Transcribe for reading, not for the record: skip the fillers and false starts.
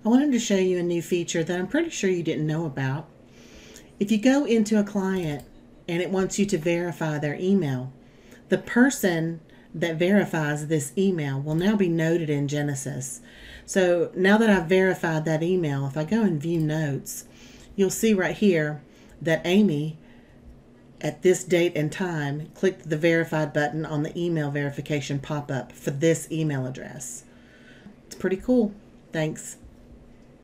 I wanted to show you a new feature that I'm pretty sure you didn't know about. If you go into a client and it wants you to verify their email, the person that verifies this email will now be noted in Genesis. So now that I've verified that email, if I go and view notes, you'll see right here that Amy, at this date and time, clicked the verified button on the email verification pop-up for this email address. It's pretty cool. Thanks.